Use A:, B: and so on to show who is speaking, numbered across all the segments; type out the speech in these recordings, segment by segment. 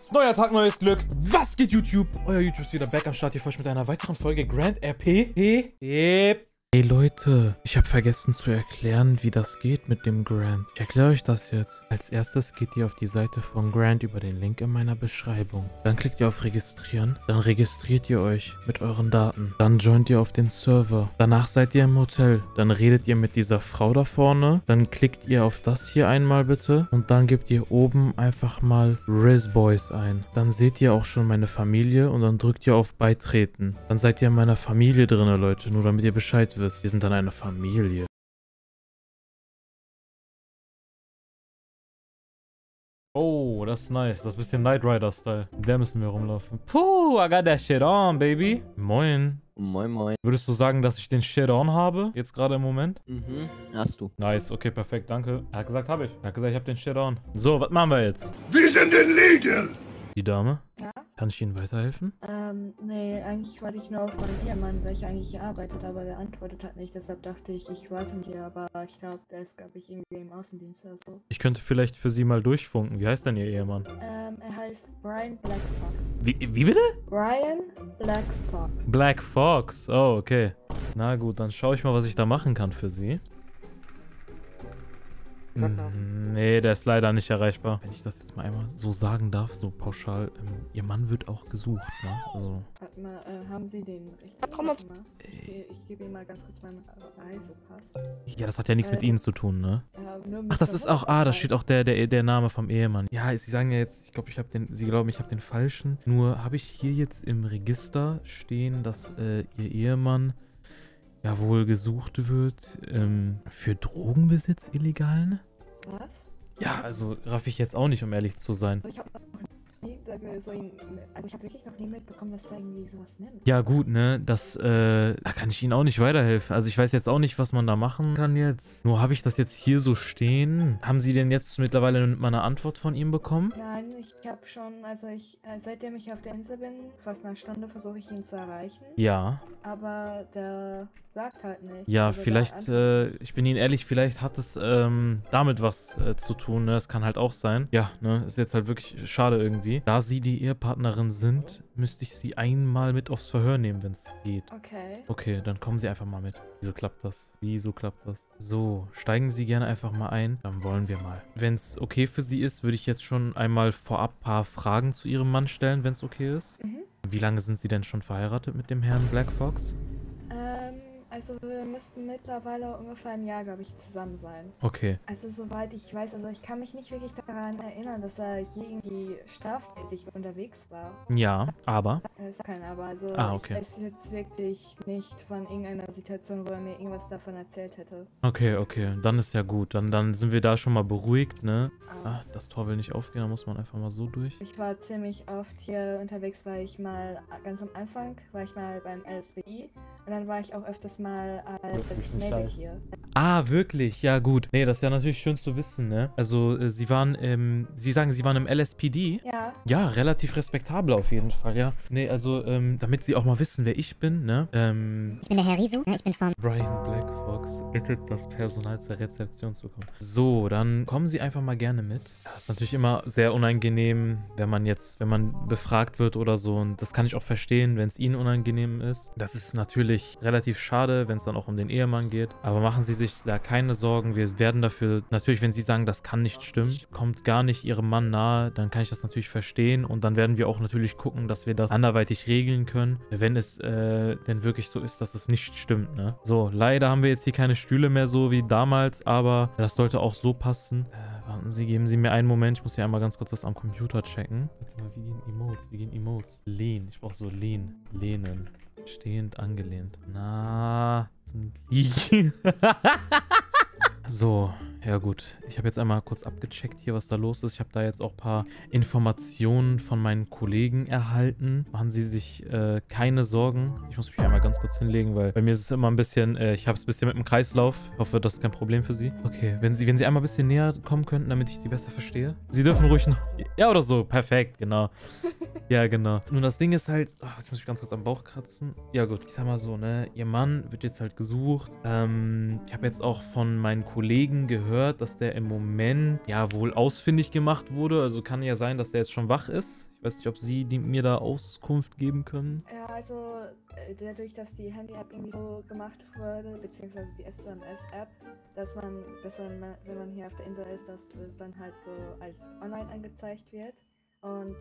A: Yes! Neuer Tag, neues Glück. Was geht, YouTube? Euer YouTube ist wieder back am Start hier frisch mit einer weiteren Folge Grand RP. Hey Leute, ich habe vergessen zu erklären, wie das geht mit dem Grand. Ich erkläre euch das jetzt. Als erstes geht ihr auf die Seite von Grand über den Link in meiner Beschreibung. Dann klickt ihr auf Registrieren. Dann registriert ihr euch mit euren Daten. Dann joint ihr auf den Server. Danach seid ihr im Hotel. Dann redet ihr mit dieser Frau da vorne. Dann klickt ihr auf das hier einmal bitte. Und dann gebt ihr oben einfach mal Riz Boys ein. Dann seht ihr auch schon meine Familie und dann drückt ihr auf Beitreten. Dann seid ihr in meiner Familie drin, Leute. Nur damit ihr Bescheid wisst. Wir sind dann eine Familie. Oh, das ist nice. Das ist ein bisschen Knight Rider-Style. Der müssen wir rumlaufen. Puh, I got that shit on, baby. Moin.
B: Moin, moin.
A: Würdest du sagen, dass ich den Shit on habe? Jetzt gerade im Moment?
B: Mhm, hast du.
A: Nice, okay, perfekt, danke. Er hat gesagt, habe ich. Er hat gesagt, ich habe den Shit on. So, was machen wir jetzt?
C: Wir sind illegal!
A: Die Dame?
D: Ja?
A: Kann ich Ihnen weiterhelfen?
D: Nee, eigentlich warte ich nur auf meinen Ehemann, welcher eigentlich hier arbeitet, aber der antwortet halt nicht, deshalb dachte ich, ich warte mit dir, aber ich glaube, der ist, glaube ich, irgendwie im Außendienst oder so.
A: Ich könnte vielleicht für Sie mal durchfunken. Wie heißt denn Ihr Ehemann?
D: Er heißt Brian Black Fox.
A: Wie bitte?
D: Brian Black Fox.
A: Black Fox. Oh, okay. Na gut, dann schaue ich mal, was ich da machen kann für Sie. Nee, der ist leider nicht erreichbar. Wenn ich das jetzt mal einmal so sagen darf, so pauschal, Ihr Mann wird auch gesucht, ne? Also.
D: Warte mal, haben Sie den richtigen?
B: Komm mal.
D: Ich gebe Ihnen mal ganz kurz meinen Reisepass.
A: Ja, das hat ja nichts mit Ihnen zu tun, ne?
D: Ja, nur mit
A: Ach, das
D: der
A: ist auch, da
D: Wurzelzeit.
A: steht auch der Name vom Ehemann. Ja, Sie sagen ja jetzt, ich glaube, Sie glauben, ich habe den falschen. Nur habe ich hier jetzt im Register stehen, dass Ihr Ehemann ja wohl gesucht wird für Drogenbesitz illegalen.
D: Was?
A: Ja, also raff ich jetzt auch nicht, um ehrlich zu sein.
D: Ich habe nie, also ich habe wirklich noch nie mitbekommen, dass da irgendwie sowas nimmt.
A: Ja gut, ne, da kann ich Ihnen auch nicht weiterhelfen. Also ich weiß jetzt auch nicht, was man da machen kann jetzt. Nur habe ich das jetzt hier so stehen. Haben Sie denn jetzt mittlerweile mal eine Antwort von ihm bekommen?
D: Nein, ich habe schon, also seitdem ich auf der Insel bin, fast eine Stunde versuche ich ihn zu erreichen.
A: Ja.
D: Aber der sagt halt nicht.
A: Ja,
D: Also der
A: vielleicht,
D: antwortet
A: ich bin Ihnen ehrlich, vielleicht hat es damit was zu tun, ne? Das kann halt auch sein. Ja, ne, ist jetzt halt wirklich schade irgendwie. Da Sie die Ehepartnerin sind, müsste ich Sie einmal mit aufs Verhör nehmen, wenn es geht.
D: Okay.
A: Okay, dann kommen Sie einfach mal mit. Wieso klappt das? Wieso klappt das? So, steigen Sie gerne einfach mal ein. Dann wollen wir mal. Wenn es okay für Sie ist, würde ich jetzt schon einmal vorab ein paar Fragen zu Ihrem Mann stellen, wenn es okay ist.
D: Mhm.
A: Wie lange sind Sie denn schon verheiratet mit dem Herrn Black Fox?
D: Also wir müssten mittlerweile ungefähr ein Jahr, glaube ich, zusammen sein.
A: Okay.
D: Also soweit ich weiß, also ich kann mich nicht wirklich daran erinnern, dass er je irgendwie straftätig unterwegs war.
A: Ja, aber.
D: Ist kein aber, also
A: Okay.
D: ich weiß jetzt wirklich nicht von irgendeiner Situation, wo er mir irgendwas davon erzählt hätte.
A: Okay, okay. Dann ist ja gut. Dann sind wir da schon mal beruhigt, ne?
D: Ah.
A: Ah, das Tor will nicht aufgehen, da muss man einfach mal so durch.
D: Ich war ziemlich oft hier unterwegs, weil ich mal ganz am Anfang, war ich mal beim LSBI und dann war ich auch öfters mal als Medic hier.
A: Ah, wirklich? Ja, gut. Nee, das ist ja natürlich schön zu wissen, ne? Also, Sie sagen, Sie waren im LSPD?
D: Ja,
A: Ja, relativ respektabel auf jeden Fall, ja. Nee, also, damit Sie auch mal wissen, wer ich bin, ne?
E: Ich bin der Herr Risu, ich bin vom
A: Brian Black Fox bittet das Personal zur Rezeption zu kommen. So, dann kommen Sie einfach mal gerne mit. Das ist natürlich immer sehr unangenehm, wenn man befragt wird oder so. Und das kann ich auch verstehen, wenn es Ihnen unangenehm ist. Das ist natürlich relativ schade, wenn es dann auch um den Ehemann geht. Aber machen Sie sich da keine Sorgen. Wir werden dafür, natürlich, wenn Sie sagen, das kann nicht stimmen, kommt gar nicht Ihrem Mann nahe, dann kann ich das natürlich verstehen. Und dann werden wir auch natürlich gucken, dass wir das anderweitig regeln können, wenn es denn wirklich so ist, dass es nicht stimmt, ne? So, leider haben wir jetzt hier keine Stühle mehr so wie damals, aber das sollte auch so passen. Warten Sie, geben Sie mir einen Moment. Ich muss hier einmal ganz kurz was am Computer checken. Warte mal, wie gehen Emotes? Wie gehen Emotes? Lehnen. Ich brauche so lehnen. Lehnen. Stehend angelehnt. Na. Liegen. So, ja gut. Ich habe jetzt einmal kurz abgecheckt hier, was da los ist. Ich habe da jetzt auch ein paar Informationen von meinen Kollegen erhalten. Machen Sie sich keine Sorgen. Ich muss mich einmal ganz kurz hinlegen, weil bei mir ist es immer ein bisschen, ich habe es ein bisschen mit dem Kreislauf. Ich hoffe, das ist kein Problem für Sie. Okay, wenn Sie einmal ein bisschen näher kommen könnten, damit ich Sie besser verstehe. Sie dürfen ruhig noch... Ja, oder so. Perfekt, genau. Ja, genau. Nun, das Ding ist halt... Ach, ich muss mich ganz kurz am Bauch kratzen. Ja gut, ich sag mal so, ne? Ihr Mann wird jetzt halt gesucht. Ich habe jetzt auch von meinen Kollegen gehört, dass der im Moment ja wohl ausfindig gemacht wurde. Also kann ja sein, dass der jetzt schon wach ist. Ich weiß nicht, ob Sie mir da Auskunft geben können.
D: Ja, also dadurch, dass die Handy-App irgendwie so gemacht wurde, beziehungsweise die SMS-App, dass man, wenn man hier auf der Insel ist, dass es dann halt so als online angezeigt wird. Und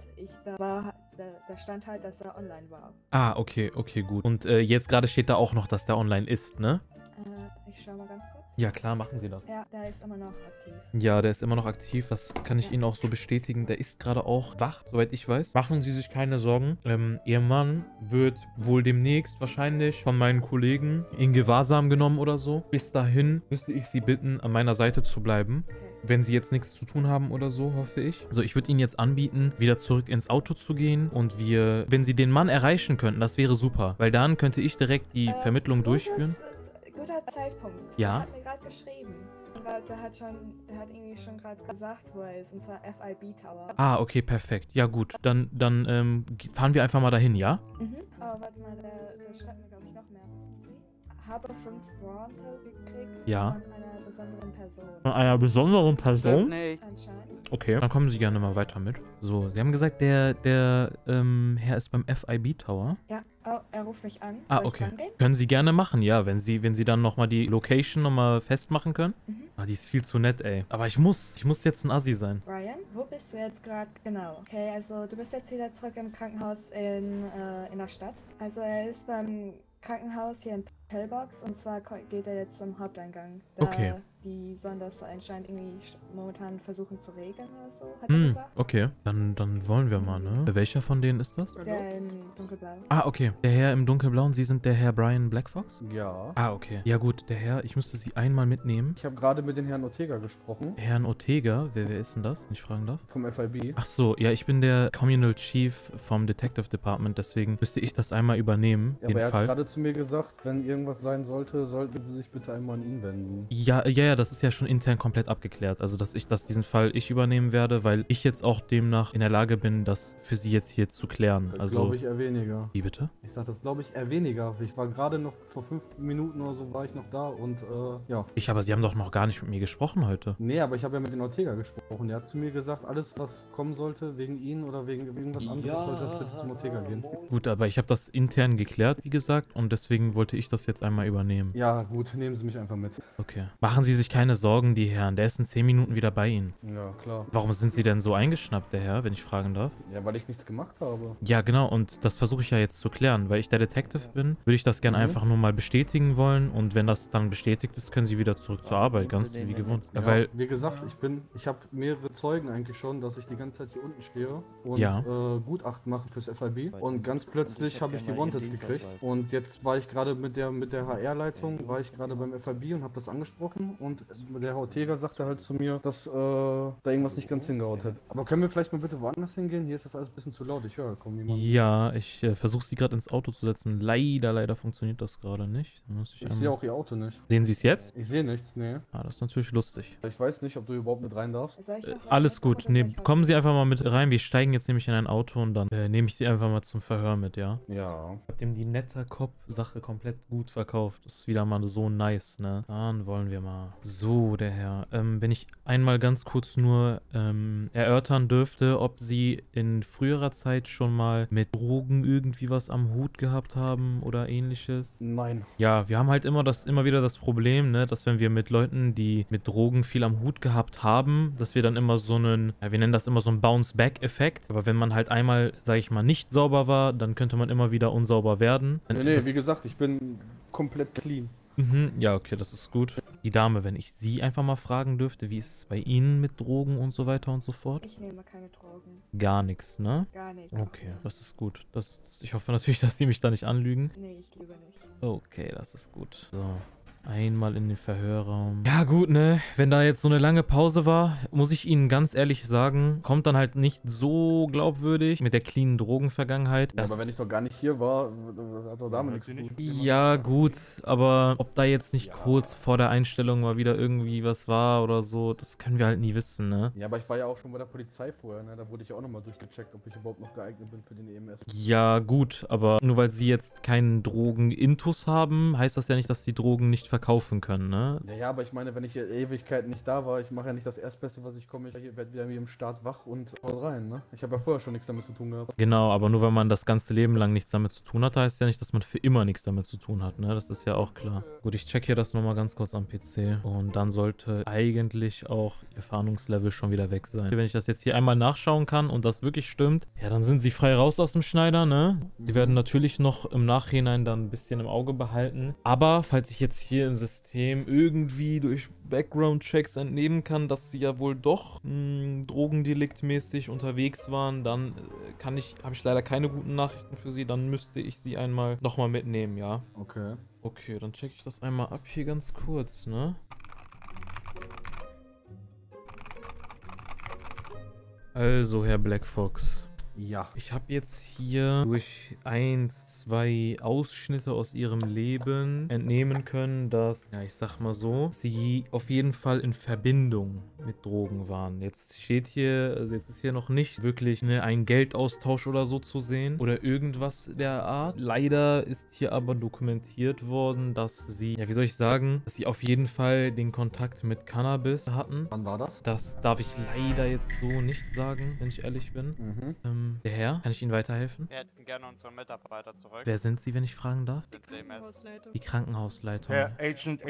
D: da stand halt, dass er online war.
A: Ah, okay, gut. Und jetzt gerade steht da auch noch, dass der online ist, ne?
D: Ich schau mal ganz kurz.
A: Ja, klar, machen Sie das.
D: Ja, der ist immer noch aktiv.
A: Ja, der ist immer noch aktiv. Das kann ich Ihnen auch so bestätigen. Der ist gerade auch wach, soweit ich weiß. Machen Sie sich keine Sorgen. Ihr Mann wird wohl demnächst wahrscheinlich von meinen Kollegen in Gewahrsam genommen oder so. Bis dahin müsste ich Sie bitten, an meiner Seite zu bleiben.
D: Okay.
A: Wenn Sie jetzt nichts zu tun haben oder so, hoffe ich. Also ich würde Ihnen jetzt anbieten, wieder zurück ins Auto zu gehen. Und wenn Sie den Mann erreichen könnten, das wäre super. Weil dann könnte ich direkt die Vermittlung durchführen.
D: Guter Zeitpunkt.
A: Ja.
D: Er hat mir gerade geschrieben. Der hat irgendwie schon gerade gesagt, wo er ist, und zwar FIB Tower.
A: Ah, okay, perfekt. Ja gut, dann fahren wir einfach mal dahin, ja?
D: Mhm. Oh, warte mal, der schreibt mir, glaube ich, noch mehr. Habe 5 Rounders gekriegt
A: Ja.
D: von einer besonderen Person.
A: Von einer besonderen Person?
D: Anscheinend.
A: Okay, dann kommen Sie gerne mal weiter mit. So, Sie haben gesagt, der Herr ist beim FIB Tower.
D: Ja, oh, er ruft mich an.
A: Ah,
D: Soll ich
A: okay.
D: rangehen?
A: Können Sie gerne machen, ja, wenn Sie dann nochmal die Location nochmal festmachen können.
D: Mhm.
A: Ah, die ist viel zu nett, ey. Aber ich muss jetzt ein Assi sein.
D: Brian, wo bist du jetzt gerade genau? Okay, also du bist jetzt wieder zurück im Krankenhaus in der Stadt. Also er ist beim Krankenhaus hier in Pellbox, und zwar geht er jetzt zum Haupteingang. Da
A: Okay.
D: Die sollen das anscheinend irgendwie momentan versuchen zu regeln oder so, hat er gesagt.
A: Okay. Dann wollen wir mal, ne? Welcher von denen ist das?
D: Der in dunkelblau.
A: Ah, okay. Der Herr im dunkelblauen, Sie sind der Herr Brian Blackfox?
B: Ja.
A: Ah, okay. Ja gut, der Herr, ich müsste Sie einmal mitnehmen.
B: Ich habe gerade mit dem Herrn Ortega gesprochen.
A: Herrn Ortega, wer ist denn das, wenn ich fragen darf?
B: Vom FIB.
A: Ach so, ja, ich bin der Communal Chief vom Detective Department, deswegen müsste ich das einmal übernehmen,
B: Ja,
A: den
B: aber er
A: Fall.
B: hat gerade zu mir gesagt, wenn irgendwas sein sollte, sollten Sie sich bitte einmal an ihn wenden.
A: Ja, das ist ja schon intern komplett abgeklärt. Also, dass diesen Fall ich übernehmen werde, weil ich jetzt auch demnach in der Lage bin, das für Sie jetzt hier zu klären.
B: Das
A: Also,
B: glaube ich eher weniger.
A: wie bitte?
B: Ich sag das glaube ich eher weniger. Ich war gerade noch vor 5 Minuten oder so war ich noch da und ja.
A: Aber Sie haben doch noch gar nicht mit mir gesprochen heute.
B: Nee, aber ich habe ja mit den Ortega gesprochen. Der hat zu mir gesagt, alles was kommen sollte, wegen Ihnen oder wegen irgendwas anderes, sollte das bitte zum Ortega gehen.
A: Gut, aber ich habe das intern geklärt, wie gesagt, und deswegen wollte ich das jetzt einmal übernehmen.
B: Ja, gut, nehmen Sie mich einfach mit.
A: Okay. Machen Sie sich keine Sorgen, die Herren. Der ist in 10 Minuten wieder bei Ihnen.
B: Ja, klar.
A: Warum sind Sie denn so eingeschnappt, der Herr, wenn ich fragen darf?
B: Ja, weil ich nichts gemacht habe.
A: Ja, genau, und das versuche ich ja jetzt zu klären. Weil ich der Detective bin, würde ich das gerne einfach nur mal bestätigen wollen. Und wenn das dann bestätigt ist, können Sie wieder zurück zur Arbeit, ganz wie gewohnt.
B: Ja,
A: Weil,
B: wie gesagt, ich habe mehrere Zeugen eigentlich schon, dass ich die ganze Zeit hier unten stehe und
A: Ja.
B: Gutachten mache fürs FIB. Und ganz plötzlich habe ich die Wanteds gekriegt. Und jetzt war ich gerade mit der HR-Leitung, war ich gerade beim FIB und habe das angesprochen. Und der Herr Ortega sagte halt zu mir, dass da irgendwas nicht ganz hingehaut hat. Aber können wir vielleicht mal bitte woanders hingehen? Hier ist das alles ein bisschen zu laut. Ich höre kaum niemand.
A: ja, ich versuche Sie gerade ins Auto zu setzen. Leider funktioniert das gerade nicht. Dann muss ich
B: Ich sehe auch Ihr Auto nicht.
A: Sehen Sie es jetzt?
B: Ich sehe nichts, nee.
A: Ah, das ist natürlich lustig.
B: Ich weiß nicht, ob du überhaupt mit rein darfst.
D: Soll ich noch
A: Alles
D: weiter
A: gut.
D: oder
A: Nee,
D: soll ich was
A: kommen Sie
D: machen?
A: einfach mal mit rein. Wir steigen jetzt nämlich in ein Auto und dann nehme ich Sie einfach mal zum Verhör mit, ja?
B: Ja.
A: Ich hab dem die netter Cop-Sache komplett gut verkauft. Das ist wieder mal so nice, ne? Dann wollen wir mal. So, der Herr. Wenn ich einmal ganz kurz nur erörtern dürfte, ob Sie in früherer Zeit schon mal mit Drogen irgendwie was am Hut gehabt haben oder ähnliches.
B: Nein.
A: Ja, wir haben halt immer wieder das Problem, ne, dass wenn wir mit Leuten, die mit Drogen viel am Hut gehabt haben, dass wir dann immer so einen, ja, wir nennen das immer so einen Bounce-Back-Effekt. Aber wenn man halt einmal, sage ich mal, nicht sauber war, dann könnte man immer wieder unsauber werden.
B: Nee,
A: Das-
B: wie gesagt, ich bin komplett clean.
A: Mhm, ja, okay, das ist gut. Die Dame, wenn ich Sie einfach mal fragen dürfte, wie ist es bei Ihnen mit Drogen und so weiter und so fort?
D: Ich nehme keine Drogen.
A: Gar nichts, ne?
D: Gar nicht.
A: Okay, das ist gut. Ich hoffe natürlich, dass Sie mich da nicht anlügen.
D: Nee, ich liebe nicht.
A: Okay, das ist gut. So, einmal in den Verhörraum. Ja gut, ne? Wenn da jetzt so eine lange Pause war, muss ich Ihnen ganz ehrlich sagen, kommt dann halt nicht so glaubwürdig mit der cleanen Drogenvergangenheit.
B: Ja, aber wenn ich doch gar nicht hier war, hat doch damit nichts zu tun.
A: Ja, gut, aber ob da jetzt nicht kurz vor der Einstellung mal wieder irgendwie was war oder so, das können wir halt nie wissen, ne?
B: Ja, aber ich war ja auch schon bei der Polizei vorher, ne? Da wurde ich ja auch nochmal durchgecheckt, ob ich überhaupt noch geeignet bin für den EMS.
A: Ja, gut, aber nur weil Sie jetzt keinen Drogen-Intus haben, heißt das ja nicht, dass die Drogen nicht verkaufen können, ne?
B: Ja, aber ich meine, wenn ich hier Ewigkeiten nicht da war, ich mache ja nicht das Erstbeste, was ich komme. Ich werde wieder wie im Start wach und haut rein, ne? Ich habe ja vorher schon nichts damit zu tun gehabt.
A: Genau, aber nur wenn man das ganze Leben lang nichts damit zu tun hat, heißt ja nicht, dass man für immer nichts damit zu tun hat, ne? Das ist ja auch klar. Gut, ich check hier das nochmal ganz kurz am PC und dann sollte eigentlich auch ihr Fahndungslevel schon wieder weg sein. Wenn ich das jetzt hier einmal nachschauen kann und das wirklich stimmt, ja, dann sind sie frei raus aus dem Schneider, ne? Sie werden natürlich noch im Nachhinein dann ein bisschen im Auge behalten. Aber falls ich jetzt hier im System irgendwie durch Background-Checks entnehmen kann, dass sie ja wohl doch drogendeliktmäßig unterwegs waren, dann habe ich leider keine guten Nachrichten für sie. Dann müsste ich sie einmal nochmal mitnehmen, ja?
B: Okay.
A: Okay, dann checke ich das einmal ab hier ganz kurz, ne? Also, Herr Black Fox.
B: Ja.
A: Ich habe jetzt hier durch 1, 2 Ausschnitte aus ihrem Leben entnehmen können, dass, ja, ich sag mal so, sie auf jeden Fall in Verbindung mit Drogen waren. Jetzt steht hier, also jetzt ist hier noch nicht wirklich ein Geldaustausch oder so zu sehen oder irgendwas der Art. Leider ist hier aber dokumentiert worden, dass sie, ja, wie soll ich sagen, dass sie auf jeden Fall den Kontakt mit Cannabis hatten.
B: Wann war das?
A: Das darf ich leider jetzt so nicht sagen, wenn ich ehrlich bin. Der Herr, kann ich Ihnen weiterhelfen?
C: Wir hätten gerne unseren Mitarbeiter zurück.
A: Wer sind Sie, wenn ich fragen darf?
C: Sind Sie MS?
A: Die Krankenhausleitung.
F: Herr Agent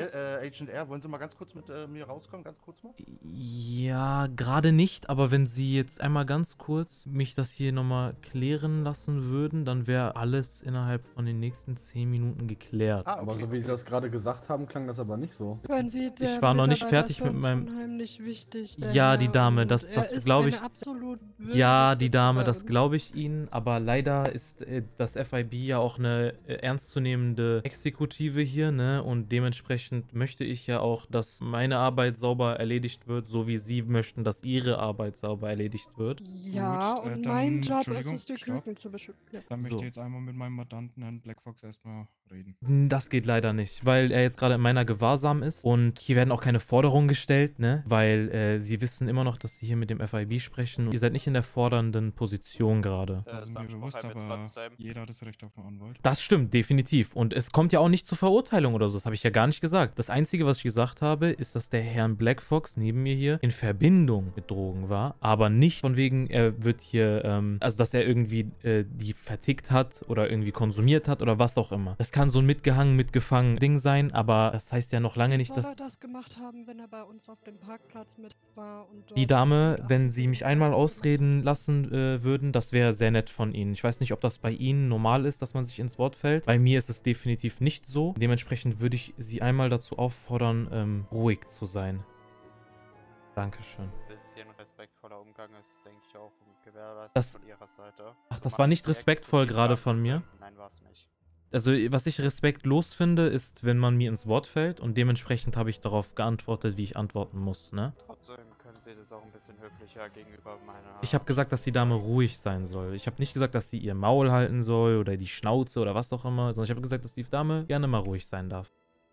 F: R, wollen Sie mal ganz kurz mit mir rauskommen? Ganz kurz mal?
A: Ja, gerade nicht, aber wenn Sie jetzt einmal ganz kurz mich das hier nochmal klären lassen würden, dann wäre alles innerhalb von den nächsten 10 Minuten geklärt.
F: Ah,
B: Aber so wie Sie das gerade gesagt haben, klang das aber nicht so.
G: Hören Sie, der
A: Ich war noch nicht
G: Mitarbeiter
A: fertig
G: ist
A: mit
G: uns
A: meinem...
G: unheimlich wichtig, der
A: Ja,
G: Herr,
A: die Dame,
G: und
A: das
G: er ist
A: glaube ich...
G: eine absolut
A: Ja, die
G: würdige
A: Dame,
G: Stütze
A: das
G: bei uns.
A: glaube ich Ihnen, aber leider ist das FIB ja auch eine ernstzunehmende Exekutive hier, ne? Und dementsprechend möchte ich ja auch, dass meine Arbeit sauber erledigt wird, so wie Sie möchten, dass Ihre Arbeit sauber erledigt wird.
G: Ja,
H: Gut,
G: und
H: dann,
G: mein Job ist
H: Entschuldigung,
G: es, die
H: stopp.
G: Küken zu beschützen. Ja.
H: Dann
A: So.
H: möchte ich jetzt einmal mit meinem Mandanten, Herrn Black Fox, erstmal reden.
A: Das geht leider nicht, weil er jetzt gerade in meiner Gewahrsam ist und hier werden auch keine Forderungen gestellt, ne? Weil Sie wissen immer noch, dass Sie hier mit dem FIB sprechen und ihr seid nicht in der fordernden Position gerade.
H: Das ist mir bewusst, aber jeder hat das Recht auf einen Anwalt.
A: Das stimmt, definitiv. Und es kommt ja auch nicht zur Verurteilung oder so. Das habe ich ja gar nicht gesagt. Das Einzige, was ich gesagt habe, ist, dass der Herr Black Fox neben mir hier in Verbindung mit Drogen war. Aber nicht von wegen, er wird hier, also dass er irgendwie die vertickt hat oder irgendwie konsumiert hat oder was auch immer. Das kann so ein mitgehangen, mitgefangen Ding sein, aber das heißt ja noch lange nicht,
G: Soll
A: dass...
G: er das gemacht haben, wenn er bei uns auf dem Parkplatz mit war und dort
A: Die Dame,
G: mit
A: wenn Sie mich einmal ausreden lassen würden, das wäre sehr nett von Ihnen. Ich weiß nicht, ob das bei Ihnen normal ist, dass man sich ins Wort fällt. Bei mir ist es definitiv nicht so. Dementsprechend würde ich Sie einmal dazu auffordern, ruhig zu sein. Dankeschön.
C: Ein bisschen respektvoller Umgang ist, denke ich, auch gewährleistet
A: Das-
C: von Ihrer Seite.
A: Ach, das
C: Zumal
A: war nicht
C: die
A: respektvoll
C: Exekutive
A: gerade
C: da
A: von mir?
C: sind. Nein, war es nicht.
A: Also, was ich respektlos finde, ist, wenn man mir ins Wort fällt und dementsprechend habe ich darauf geantwortet, wie ich antworten muss, ne?
C: Trotzdem können Sie das auch ein bisschen höflicher gegenüber meiner...
A: Ich habe gesagt, dass die Dame ruhig sein soll. Ich habe nicht gesagt, dass sie ihr Maul halten soll oder die Schnauze oder was auch immer, sondern ich habe gesagt, dass die Dame gerne mal ruhig sein darf.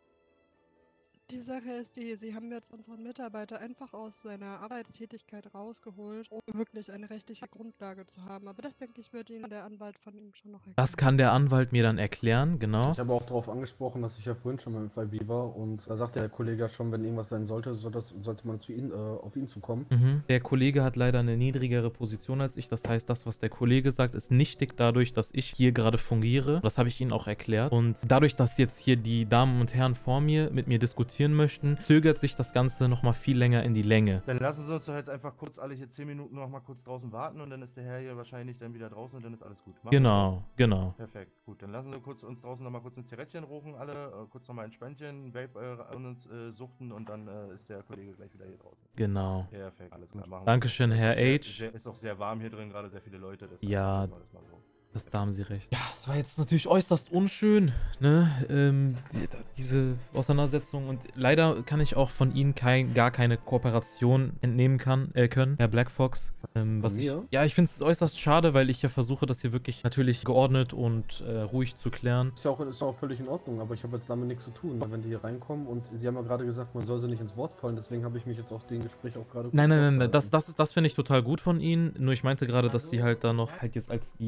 G: Die Sache ist die, sie haben jetzt unseren Mitarbeiter einfach aus seiner Arbeitstätigkeit rausgeholt, um wirklich eine rechtliche Grundlage zu haben. Aber das, denke ich, wird Ihnen der Anwalt von ihm schon noch erklären.
A: Das kann der Anwalt mir dann erklären, genau.
B: Ich habe auch darauf angesprochen, dass ich ja vorhin schon beim FIB war und da sagt der Kollege ja schon, wenn irgendwas sein sollte, sollte man auf ihn zukommen.
A: Der Kollege hat leider eine niedrigere Position als ich. Das heißt, das, was der Kollege sagt, ist nichtig dadurch, dass ich hier gerade fungiere. Das habe ich Ihnen auch erklärt. Und dadurch, dass jetzt hier die Damen und Herren vor mir mit mir diskutieren möchten, zögert sich das Ganze nochmal viel länger in die Länge.
F: Dann lassen Sie uns doch jetzt einfach kurz alle hier 10 Minuten noch mal kurz draußen warten und dann ist der Herr hier wahrscheinlich dann wieder draußen und dann ist alles gut. Machen wir
A: Genau, genau.
F: so? Perfekt, gut. Dann lassen Sie uns draußen noch mal kurz ein Zigarettchen rauchen, alle, kurz noch mal ein Spännchen, Vape an uns suchten und dann ist der Kollege gleich wieder hier draußen.
A: Genau.
F: Perfekt, alles klar. Machen wir
A: Dankeschön,
F: so.
A: Herr
F: Sehr-
A: H.
F: sehr- Ist auch sehr warm hier drin, gerade sehr viele Leute. deshalb
A: Ja.
F: machen wir das mal so.
A: Da haben Sie recht. Ja, es war jetzt natürlich äußerst unschön, ne? Diese Auseinandersetzung. Und leider kann ich auch von Ihnen gar keine Kooperation entnehmen können, Herr Black Fox.
B: mir?
A: Ich finde es äußerst schade, weil ich ja versuche, das hier wirklich natürlich geordnet und ruhig zu klären.
B: Ist ja auch völlig in Ordnung, aber ich habe jetzt damit nichts zu tun, wenn die hier reinkommen und Sie haben ja gerade gesagt, man soll sie nicht ins Wort fallen, deswegen habe ich mich jetzt auf den Gespräch auch gerade
A: Nein,
B: rausgehalten.
A: das finde ich total gut von Ihnen. Nur ich meinte gerade, dass Sie halt da noch halt jetzt als die Damen und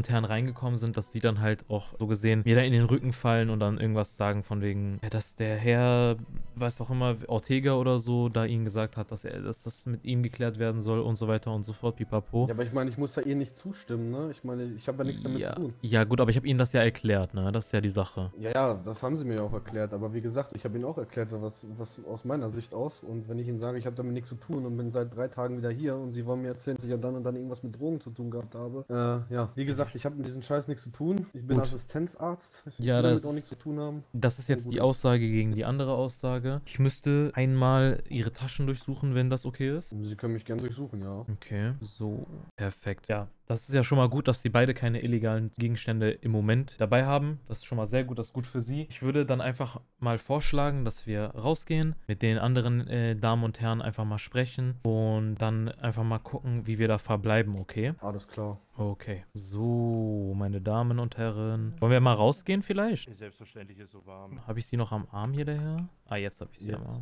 A: und Herren reingekommen sind, dass sie dann halt auch so gesehen mir da in den Rücken fallen und dann irgendwas sagen von wegen, ja, dass der Herr, weiß auch immer, Ortega oder so, da ihnen gesagt hat, dass das mit ihm geklärt werden soll und so weiter und so fort, pipapo.
B: Ja, aber ich meine, ich muss ja eh nicht zustimmen, ne? Ich meine, ich habe ja nichts damit zu tun.
A: Ja gut, aber ich habe ihnen das ja erklärt, ne? Das ist ja die Sache.
B: Ja, das haben sie mir ja auch erklärt, aber wie gesagt, ich habe ihnen auch erklärt, was aus meiner Sicht aus, und wenn ich ihnen sage, ich habe damit nichts zu tun und bin seit 3 Tagen wieder hier und sie wollen mir erzählen, dass ich ja dann und dann irgendwas mit Drogen zu tun gehabt habe, ja, wie gesagt, ich habe mit diesem Scheiß nichts zu tun, ich bin
A: Gut.
B: Assistenzarzt, ich
A: Ja,
B: will damit
A: das-
B: auch nichts zu tun haben.
A: Das ist jetzt die Aussage gegen die andere Aussage. Ich müsste einmal ihre Taschen durchsuchen, wenn das okay ist.
B: Sie können mich gerne durchsuchen, ja.
A: Okay, so, perfekt. Ja, das ist ja schon mal gut, dass sie beide keine illegalen Gegenstände im Moment dabei haben. Das ist schon mal sehr gut, das ist gut für sie. Ich würde dann einfach mal vorschlagen, dass wir rausgehen, mit den anderen Damen und Herren einfach mal sprechen und dann einfach mal gucken, wie wir da verbleiben, okay?
B: Alles klar.
A: Okay, so, meine Damen und Herren. Wollen wir mal rausgehen vielleicht?
F: Selbstverständlich ist so warm.
A: Habe ich sie noch am Arm hier, der Herr? Ah, jetzt habe ich sie am
B: Jetzt.
A: Arm.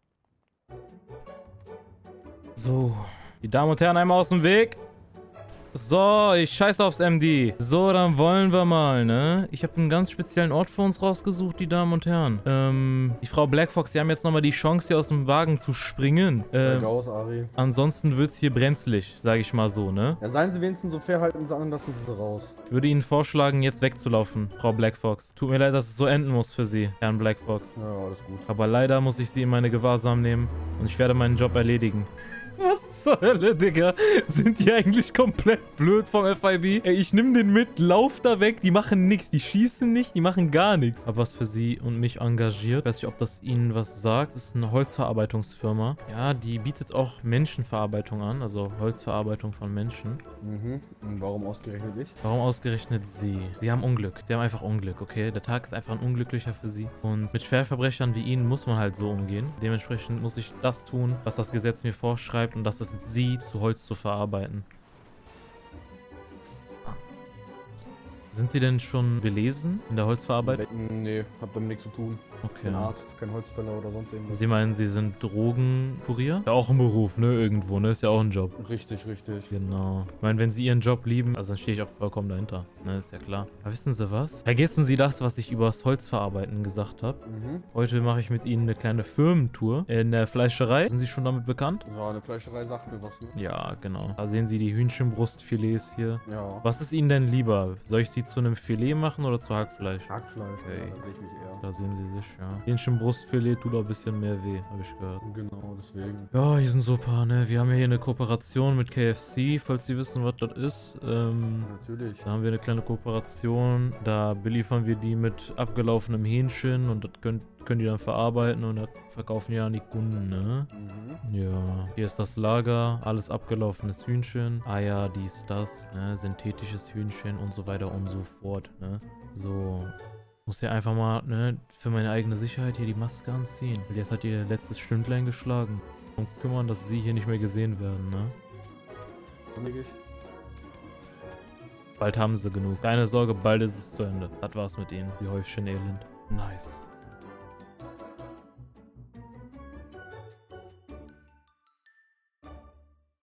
A: So, die Damen und Herren einmal aus dem Weg. So, ich scheiße aufs MD. So, dann wollen wir mal, ne? Ich habe einen ganz speziellen Ort für uns rausgesucht, die Damen und Herren. Die Frau Black Fox, die haben jetzt nochmal die Chance, hier aus dem Wagen zu springen.
B: Steig aus, Ari.
A: Ansonsten wird's hier brenzlig, sage ich mal so, ne?
B: Ja, seien Sie wenigstens so fair, halten Sie an und lassen Sie sie raus.
A: Ich würde Ihnen vorschlagen, jetzt wegzulaufen, Frau Black Fox. Tut mir leid, dass es so enden muss für Sie, Herrn Black Fox.
B: Ja, alles gut.
A: Aber leider muss ich Sie in meine Gewahrsam nehmen und ich werde meinen Job erledigen. Was zur Hölle, Digga? Sind die eigentlich komplett blöd vom FIB? Ey, ich nehme den mit, lauf da weg. Die machen nichts, die schießen nicht, die machen gar nichts. Aber was für sie und mich engagiert. Ich weiß nicht, ob das ihnen was sagt. Das ist eine Holzverarbeitungsfirma. Ja, die bietet auch Menschenverarbeitung an, also Holzverarbeitung von Menschen.
B: Mhm. Und warum ausgerechnet ich?
A: Warum ausgerechnet sie? Sie haben Unglück. Sie haben einfach Unglück, okay? Der Tag ist einfach ein unglücklicher für sie. Und mit Schwerverbrechern wie ihnen muss man halt so umgehen. Dementsprechend muss ich das tun, was das Gesetz mir vorschreibt. Und das ist sie zu Holz zu verarbeiten. Sind Sie denn schon belesen in der Holzverarbeitung?
B: Nee, hab damit nichts zu tun.
A: Okay.
B: Kein Arzt, kein Holzfäller oder sonst irgendwas.
A: Sie meinen, Sie sind Drogenkurier? Ja, auch ein Beruf, ne? Irgendwo, ne? Ist ja auch ein Job.
B: Richtig, richtig.
A: Genau. Ich meine, wenn Sie Ihren Job lieben, also dann stehe ich auch vollkommen dahinter. Ne, ist ja klar. Aber wissen Sie was? Vergessen Sie das, was ich über das Holzverarbeiten gesagt habe.
B: Mhm.
A: Heute mache ich mit Ihnen eine kleine Firmentour in der Fleischerei. Sind Sie schon damit bekannt?
B: Ja, eine Fleischerei sagt mir was, ne?
A: Ja, genau. Da sehen Sie die Hühnchenbrustfilets hier.
B: Ja.
A: Was ist Ihnen denn lieber? Soll ich sie zu einem Filet machen oder zu Hackfleisch?
B: Hackfleisch,
A: Okay.
B: ja, da sehe ich mich eher.
A: Da sehen Sie sich, ja. Hähnchenbrustfilet tut auch ein bisschen mehr weh, habe ich gehört.
B: Genau, deswegen.
A: Ja, hier sind so ein paar, ne? Wir haben ja hier eine Kooperation mit KFC, falls Sie wissen, was das ist.
B: Natürlich.
A: Da haben wir eine kleine Kooperation. Da beliefern wir die mit abgelaufenem Hähnchen und das können die dann verarbeiten und das verkaufen die an die Kunden, ne?
B: Mhm.
A: Ja, hier ist das Lager, alles abgelaufenes Hühnchen, Eier, dies, das, ne? Synthetisches Hühnchen und so weiter und so fort, ne? So, muss hier einfach mal, ne, für meine eigene Sicherheit hier die Maske anziehen. Weil jetzt hat ihr letztes Stündlein geschlagen. Und kümmern, dass sie hier nicht mehr gesehen werden, ne?
B: So leg ich.
A: Bald haben sie genug. Keine Sorge, bald ist es zu Ende. Das war's mit ihnen. Die Häufchen Elend. Nice.